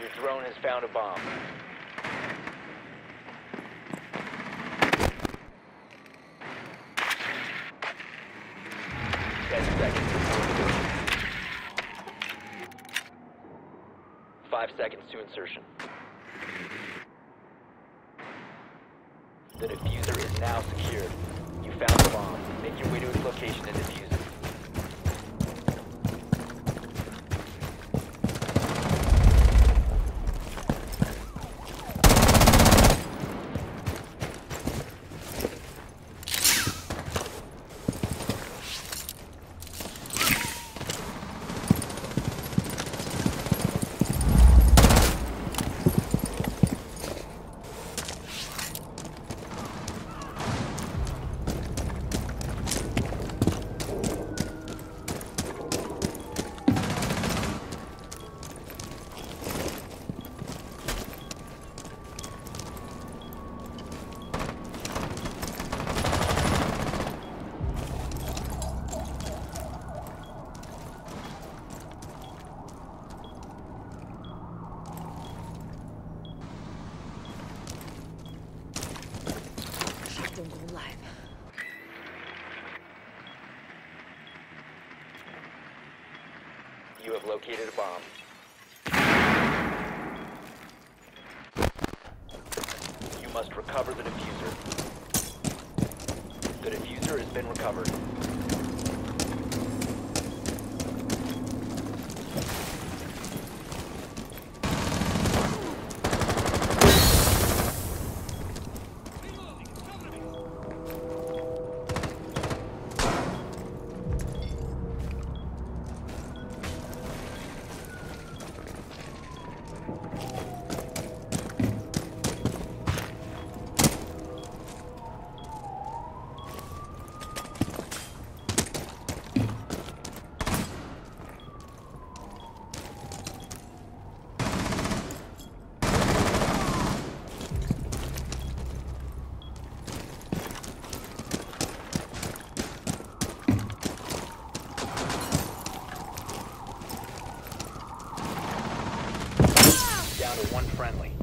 Your drone has found a bomb. Seconds. 5 seconds to insertion. The diffuser is now secured. You found the bomb. Make your way to its location and defuse it. Don't go live. You have located a bomb. You must recover the diffuser. The diffuser has been recovered. Down to one friendly.